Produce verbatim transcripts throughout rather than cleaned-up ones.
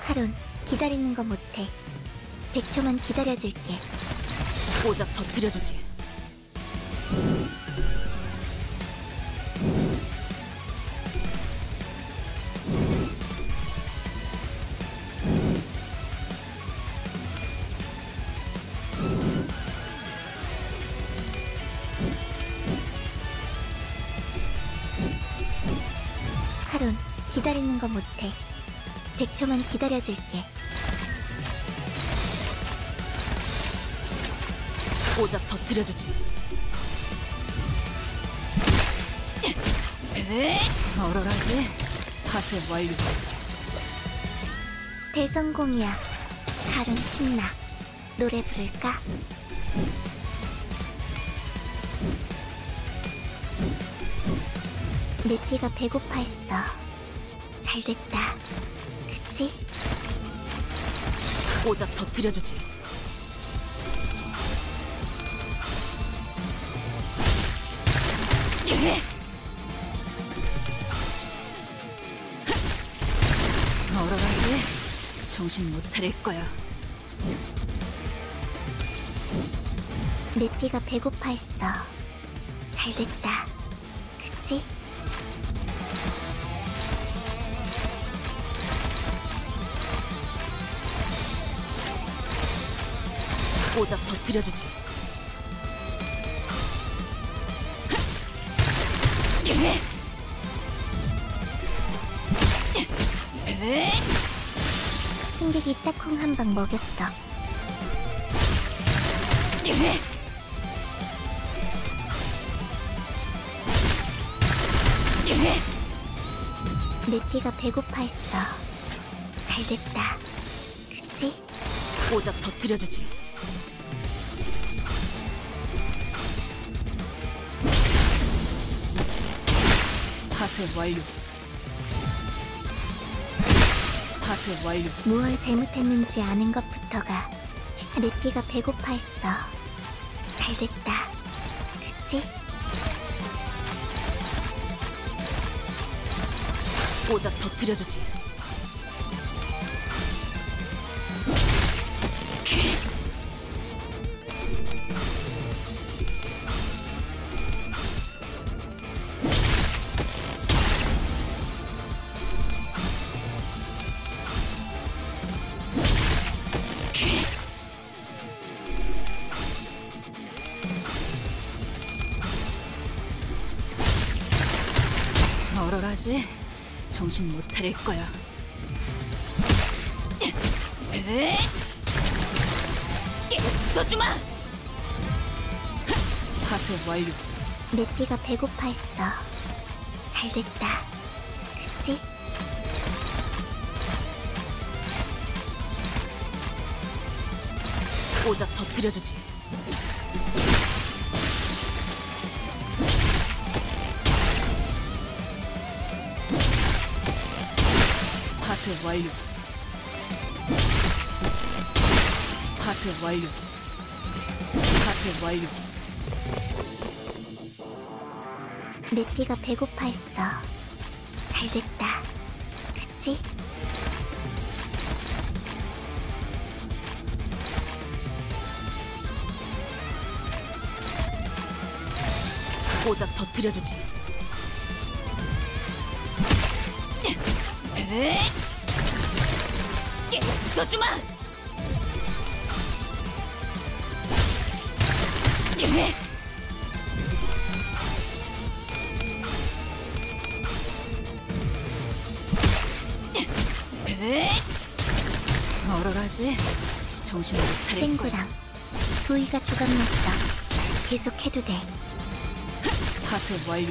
카론, 기다리는 거 못해. 백 초만 기다려줄게. 고작 터뜨려주지. 카론, 기다리는 거 못해. 백 초만 기다려줄게. 고작 터뜨려주지. 얼얼하지? 파쇄 완료. 대성공이야. 카론 신나. 노래 부를까? 내 피가 배고파했어. 잘됐다. 그치? 고작 터뜨려주지. 얼얼하지? 정신 못 차릴 거야. 내 피가 배고파했어. 잘됐다. 그치? 고작 터뜨려주지. 승객이 딱콩 한 방 먹였어. 내 피가 배고파했어. 잘됐다. 그치? 고작 터뜨려주지. 파쇄 완료. 파쇄 완료. 무얼 잘못했는지 아는 것부터가 시차. 내 피가 배고파했어. 잘됐다. 그치? 고작 터뜨려주지. 얼얼하지? 정신 못 차릴 거야. 써주마! 파쇄 완료. 내 피가 배고파했어. 잘됐다. 그치? 고작 터뜨려주지. 파쇄 완료. 파쇄 완료. 파쇄 완료. 내 피가 배고파했어. 잘됐다. 그치? 고작 터뜨려주지. 써주마! 얼얼하지? 정신 못 차릴 거야. 쨍구랑 부위가 조각났어. 계속해도 돼. 파쇄 완료.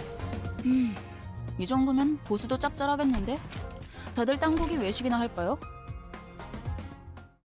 음, 이 정도면 보수도 짭짤하겠는데? 다들 땅고기 외식이나 할까요?